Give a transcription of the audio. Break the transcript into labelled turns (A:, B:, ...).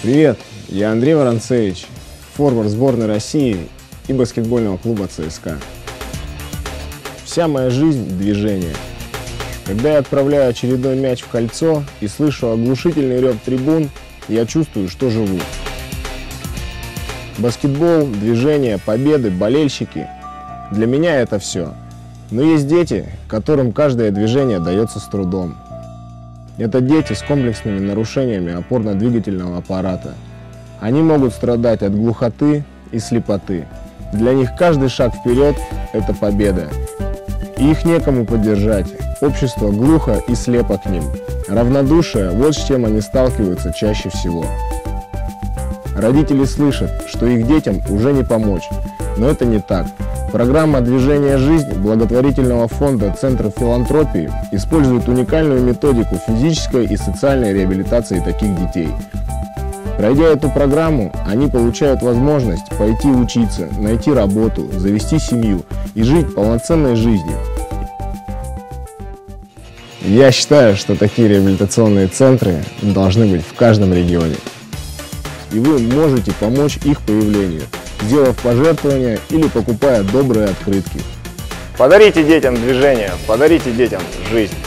A: Привет, я Андрей Воронцевич, форвард сборной России и баскетбольного клуба ЦСКА. Вся моя жизнь – движение. Когда я отправляю очередной мяч в кольцо и слышу оглушительный рев трибун, я чувствую, что живу. Баскетбол, движение, победы, болельщики – для меня это все. Но есть дети, которым каждое движение дается с трудом. Это дети с комплексными нарушениями опорно-двигательного аппарата. Они могут страдать от глухоты и слепоты. Для них каждый шаг вперед – это победа. И их некому поддержать. Общество глухо и слепо к ним. Равнодушие – вот с чем они сталкиваются чаще всего. Родители слышат, что их детям уже не помочь, но это не так. Программа «Движение жизнь» благотворительного фонда Центра филантропии использует уникальную методику физической и социальной реабилитации таких детей. Пройдя эту программу, они получают возможность пойти учиться, найти работу, завести семью и жить полноценной жизнью. Я считаю, что такие реабилитационные центры должны быть в каждом регионе. И вы можете помочь их появлению, сделав пожертвования или покупая добрые открытки. Подарите детям движение, подарите детям жизнь.